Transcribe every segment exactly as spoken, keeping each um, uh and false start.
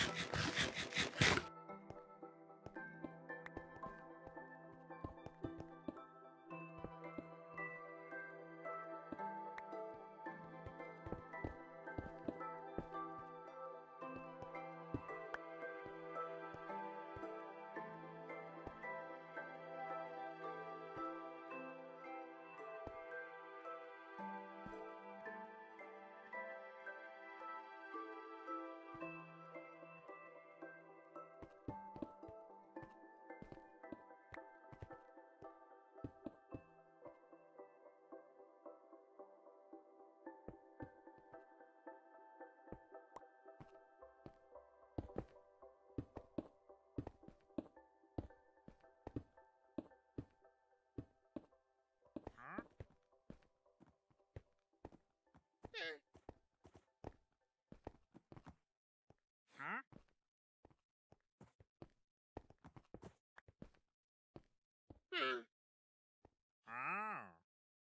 Huh? Ah.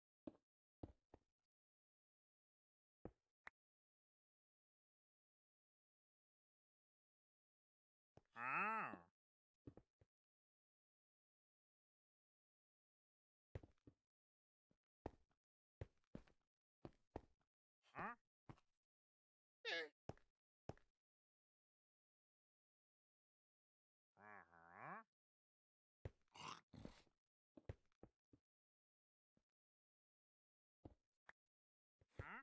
Ah. Huh? Uh-huh. Huh?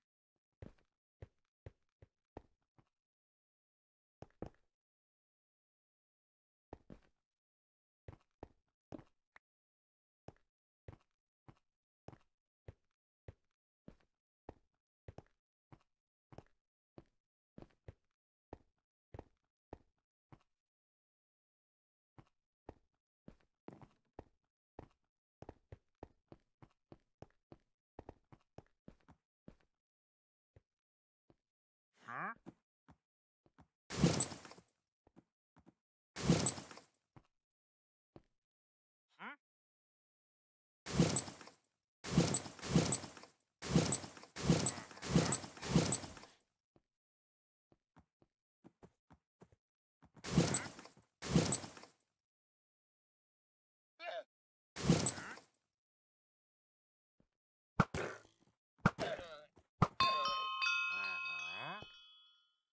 Huh? Huh? Uh-huh.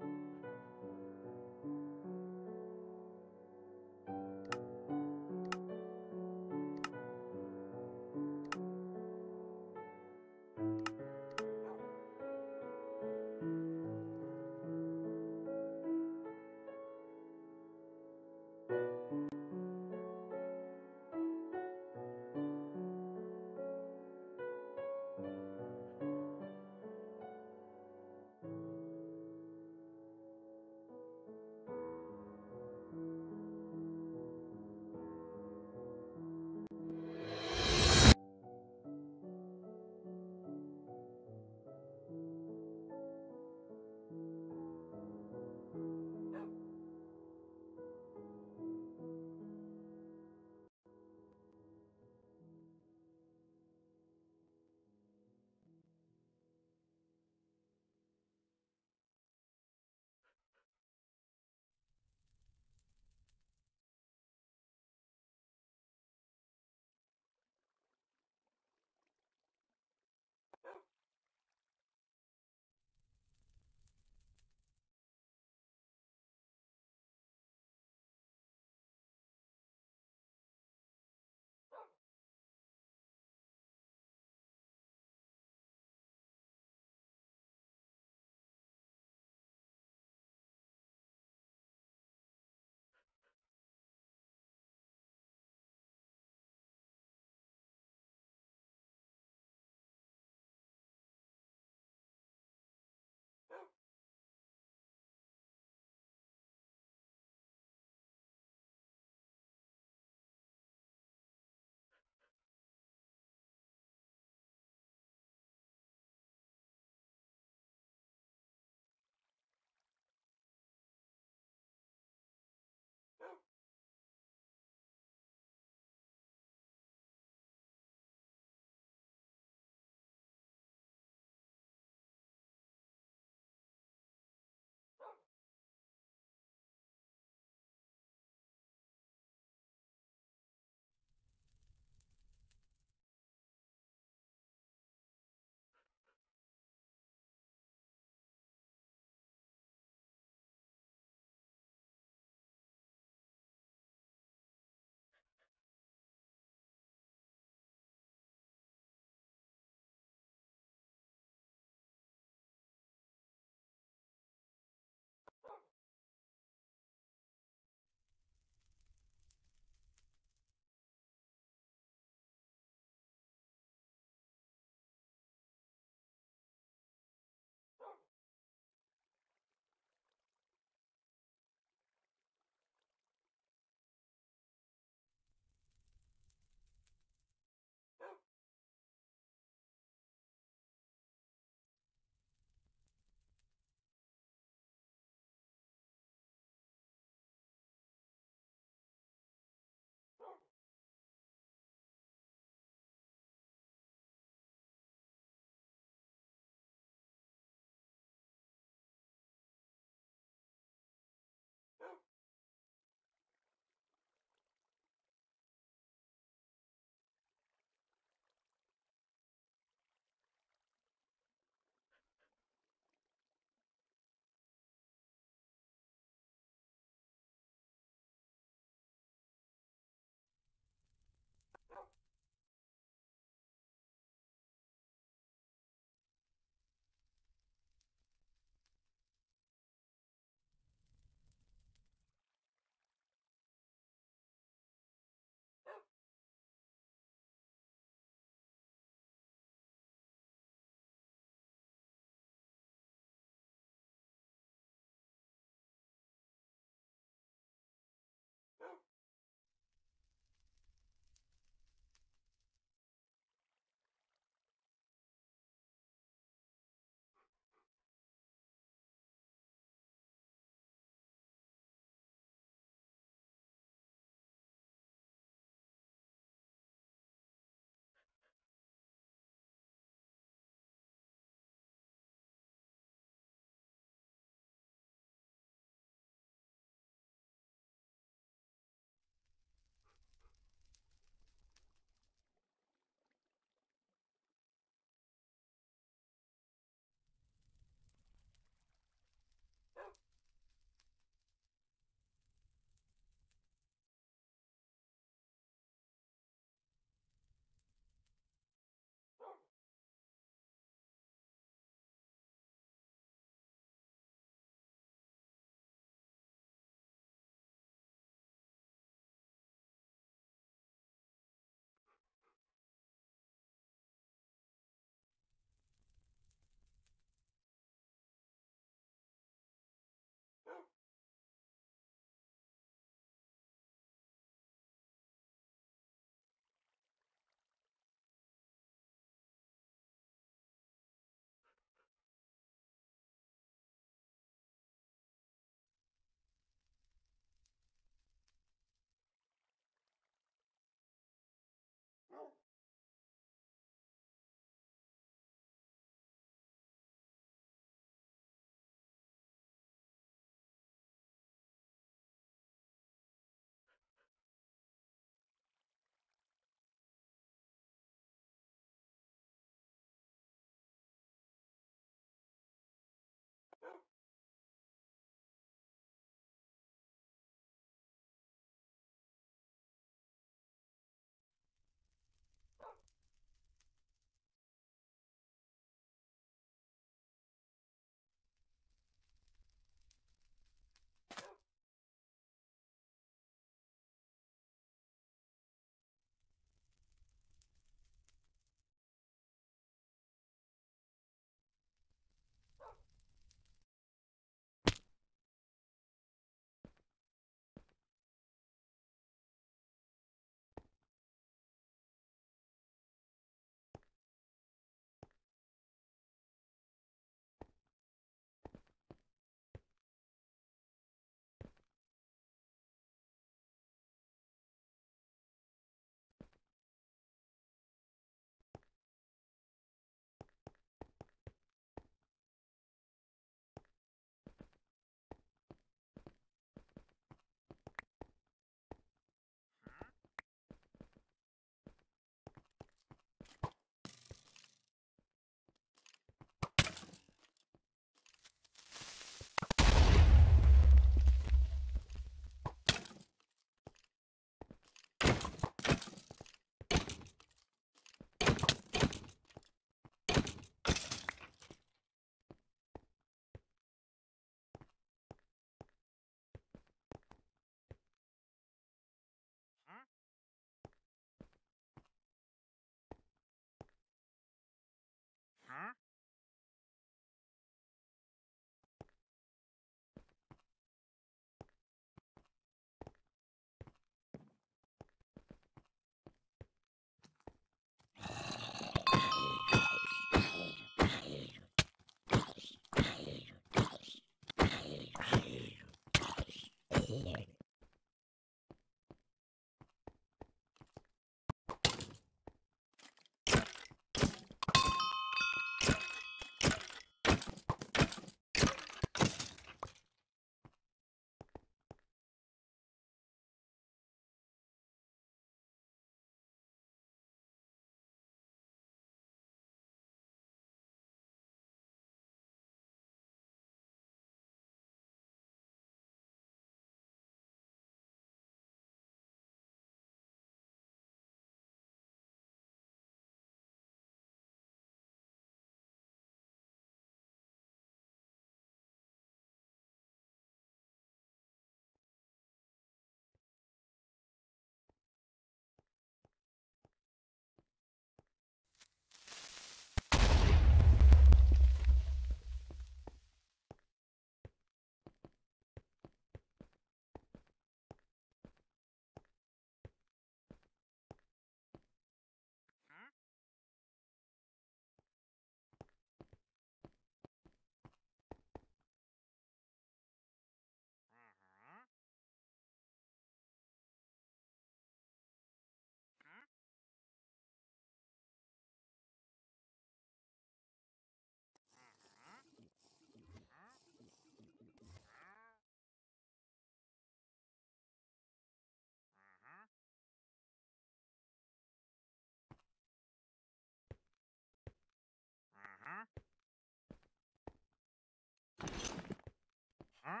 Huh?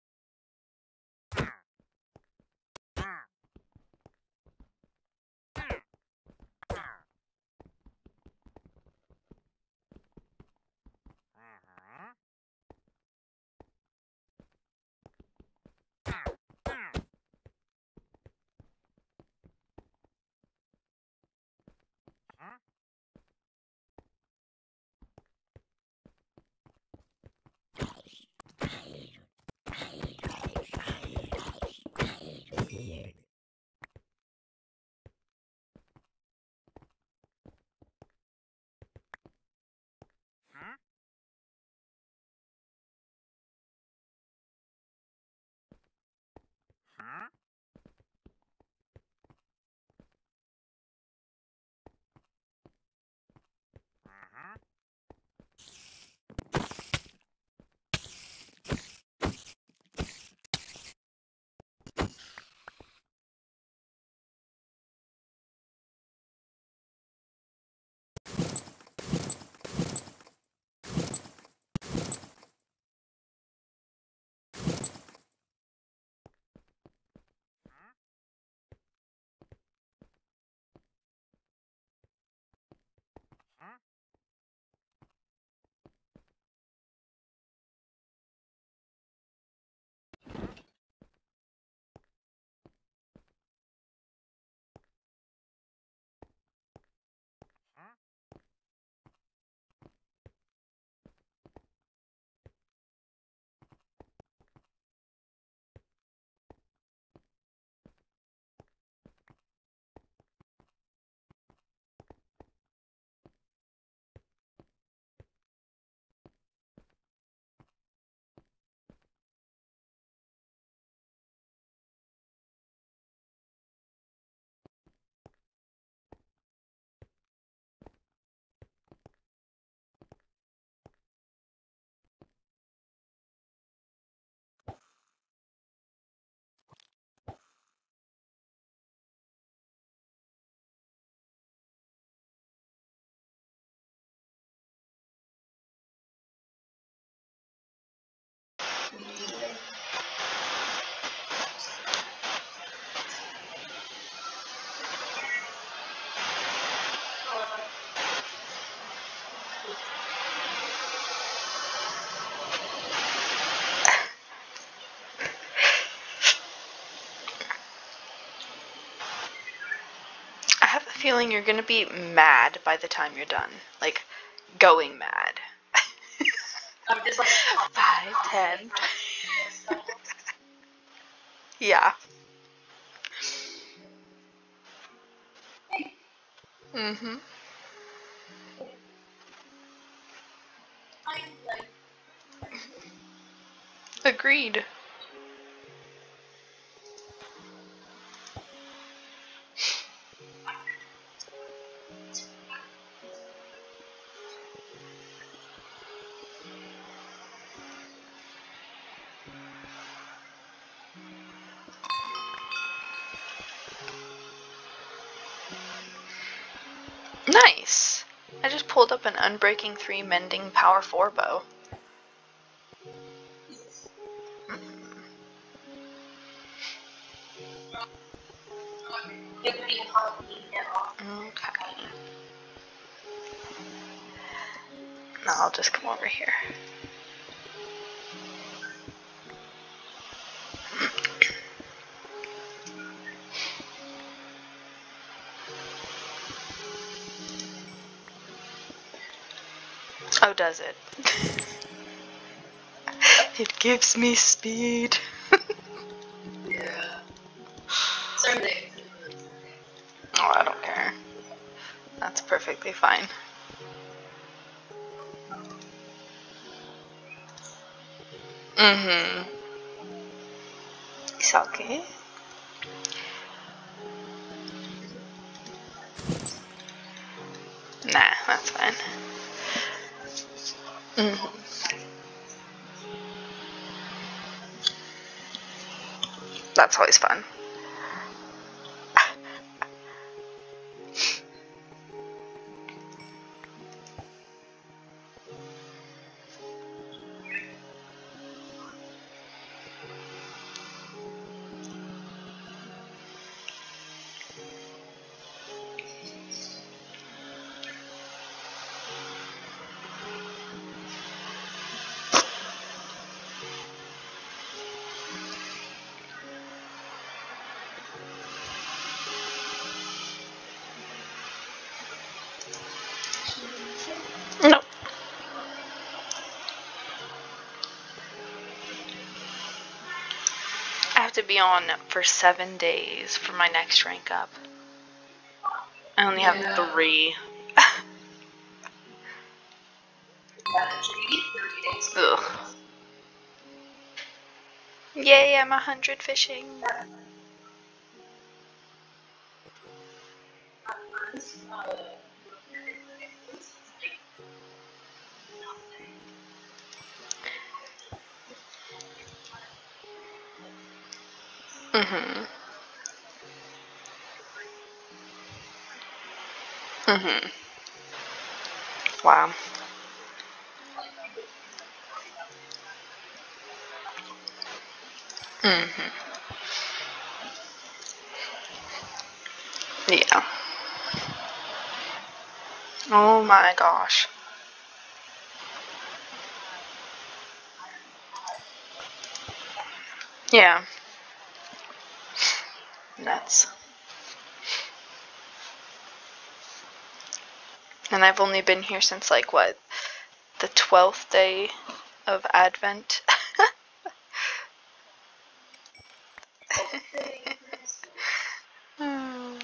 Huh? Huh? Uh-huh. Huh? Huh? I have a feeling you're gonna be mad by the time you're done. Like, going mad. I'm just like Five, ten. Yeah. Mm-hmm. like Agreed. Nice. I just pulled up an Unbreaking three Mending Power four bow. it would be hard to get off. Okay. Now I'll just come over here. Oh, does it? It gives me speed. Yeah. Someday. Oh, I don't care. That's perfectly fine. Mm-hmm. It's okay. Nah, that's fine. Mm-hmm. That's always fun. have to be on for seven days for my next rank up. I only have Yeah. three. Yeah, it should be thirty days. Ugh. Yay, I'm a hundred fishing. Mhm. Mhm. Wow. Mhm. Yeah. Oh my gosh. Yeah. Nuts. And I've only been here since like what? The twelfth day of Advent. Hmm.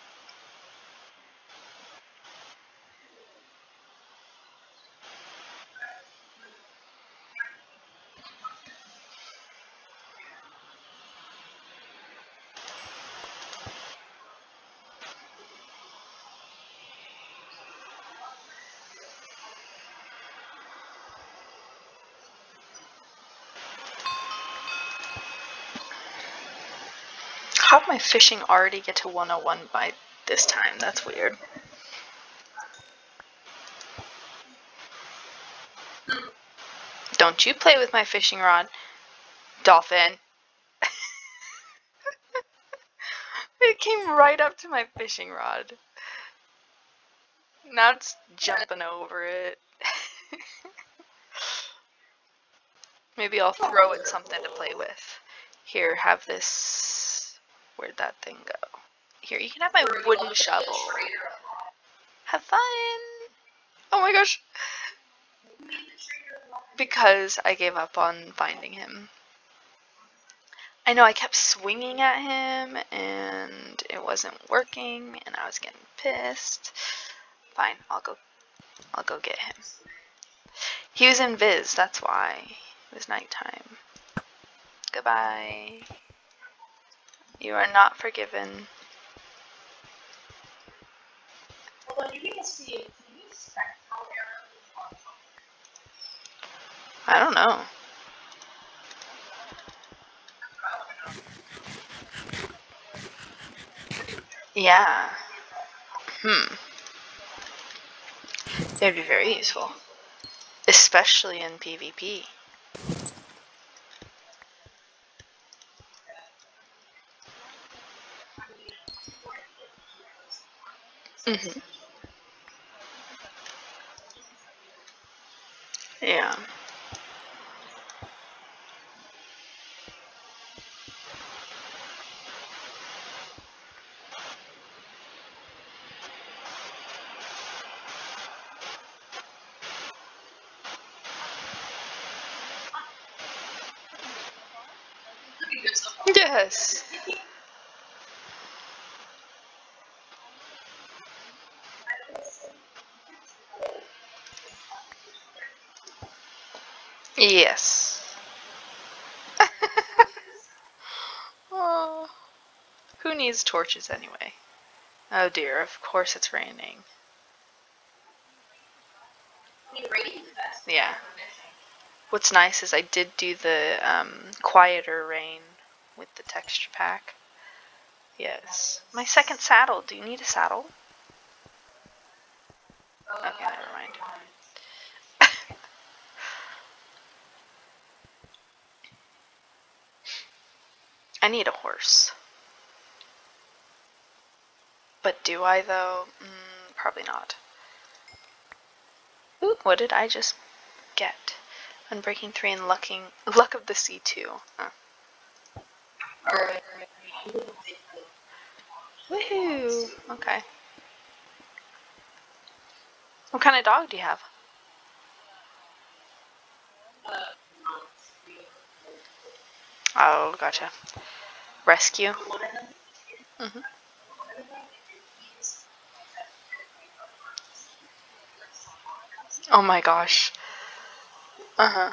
How did my fishing already get to one oh one by this time? That's weird. Don't you play with my fishing rod, dolphin. It came right up to my fishing rod. Now it's jumping over it. Maybe I'll throw it something to play with. Here, have this. Where'd that thing go? Here, you can have my wooden shovel. Have fun! Oh my gosh! Because I gave up on finding him. I know I kept swinging at him and it wasn't working and I was getting pissed. Fine, I'll go I'll go get him. He was in Viz, that's why. It was nighttime. Goodbye. You are not forgiven. I don't know. Yeah. Hmm. They'd be very useful. Especially in PvP. Mm-hmm. Yeah. Yes. Yes. Oh, who needs torches anyway? Oh dear, of course it's raining. Yeah. What's nice is I did do the um, quieter rain with the texture pack. Yes. My second saddle. Do you need a saddle? Okay, never mind. I need a horse. But do I though? Mm, probably not. Ooh, what did I just get? Unbreaking three and lucking, luck of the sea two. Huh. Woohoo! Okay. What kind of dog do you have? Oh, gotcha. rescue. Mm-hmm. Oh my gosh. Uh-huh.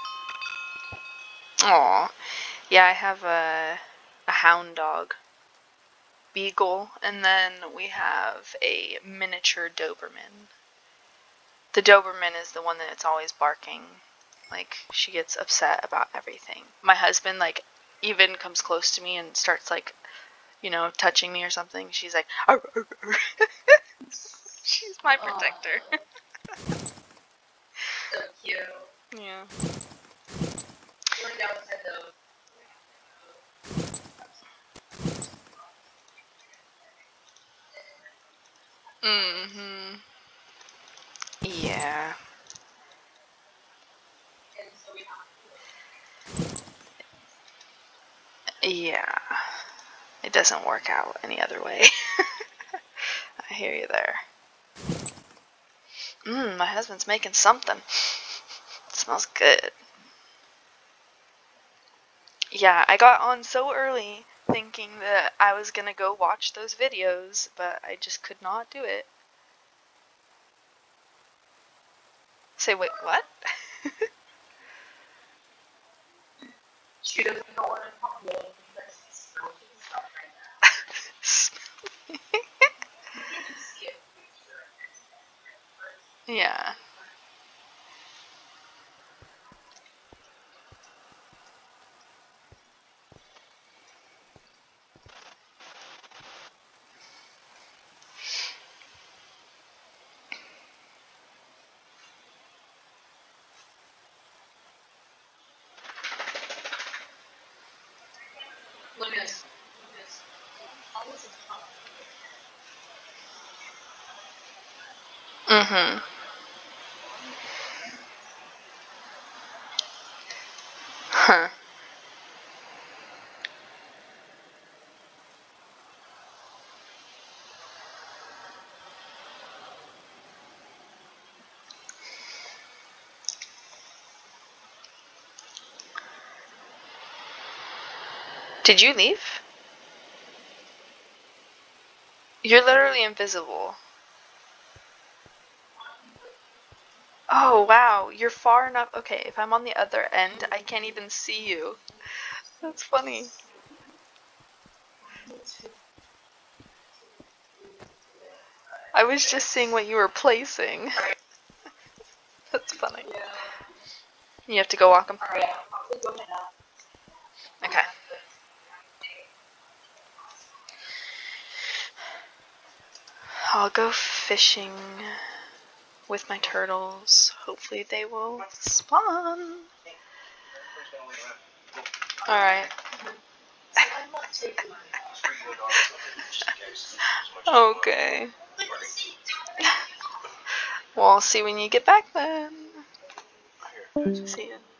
Aw. Yeah, I have a, a hound dog. Beagle. And then we have a miniature Doberman. The Doberman is the one that's always barking. Like, she gets upset about everything. My husband, like, even comes close to me and starts, like, you know, touching me or something. She's like, arr, arr, arr. She's my protector. So cute. Yeah. We're down with though. Mm-hmm. Yeah. Yeah. It doesn't work out any other way. I hear you there. Mmm, my husband's making something. It smells good. Yeah, I got on so early thinking that I was gonna go watch those videos, but I just could not do it. Say, wait, what? She doesn't know what I'm talking about. Yeah. Look at this. Mm-hmm. Huh. Did you leave? You're literally invisible. Oh, wow. You're far enough. Okay, if I'm on the other end, I can't even see you. That's funny. I was just seeing what you were placing. That's funny. You have to go walk them. Alright, I'll go ahead now. Okay. I'll go fishing with my turtles. Hopefully they will spawn. Alright. Okay. Well, I'll see when you get back then. See ya.